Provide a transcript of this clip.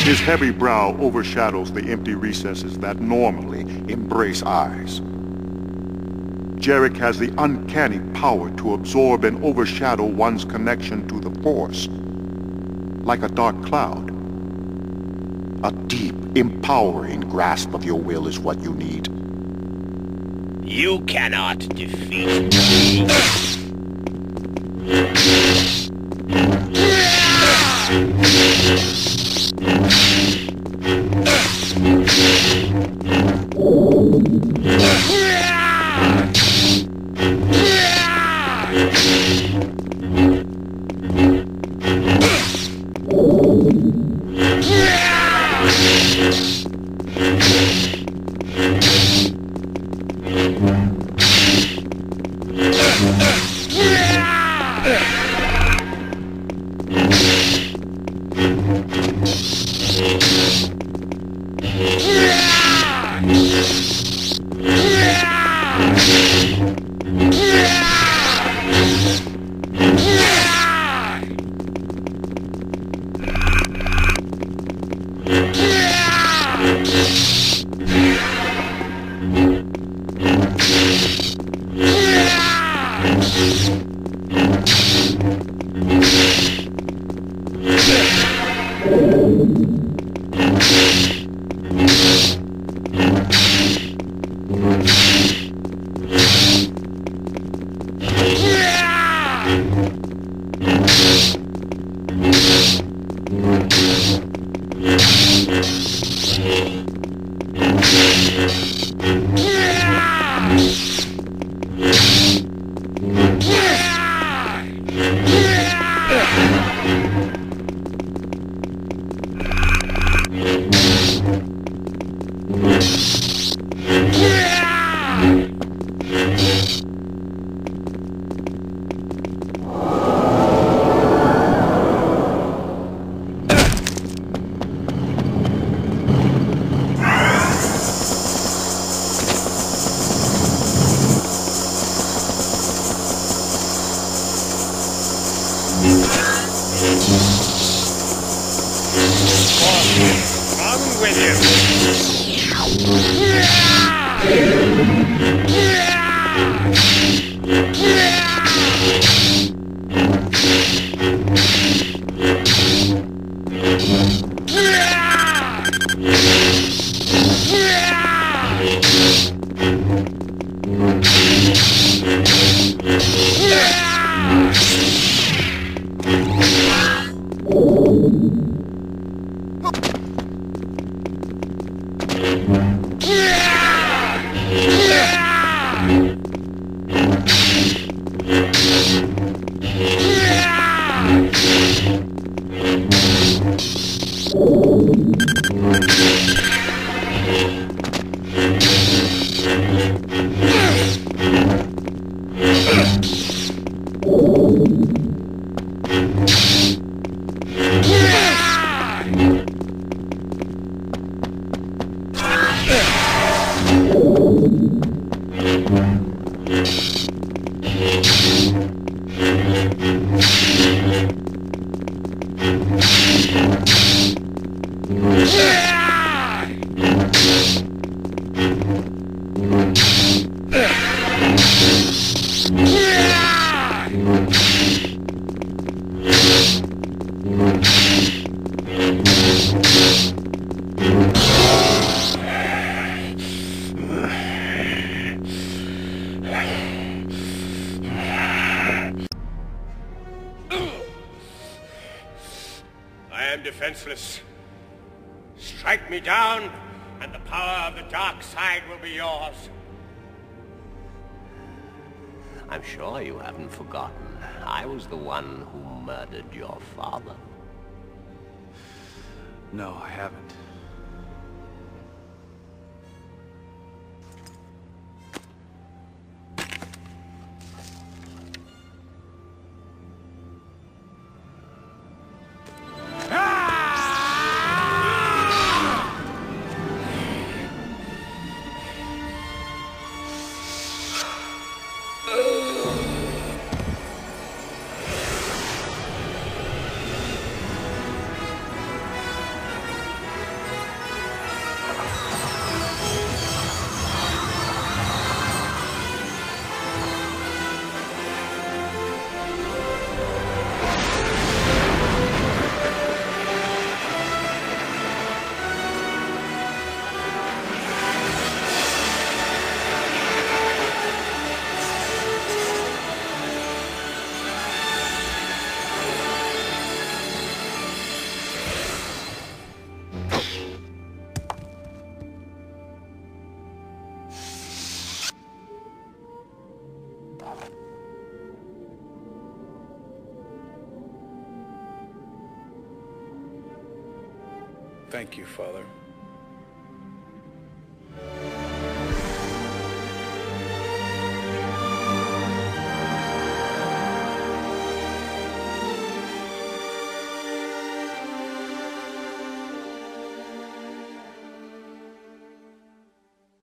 His heavy brow overshadows the empty recesses that normally embrace eyes. Jerec has the uncanny power to absorb and overshadow one's connection to the Force. Like a dark cloud. A deep, empowering grasp of your will is what you need. You cannot defeat me. Defenseless. Strike me down, and the power of the dark side will be yours. I'm sure you haven't forgotten. I was the one who murdered your father. No, I haven't. Thank you, Father.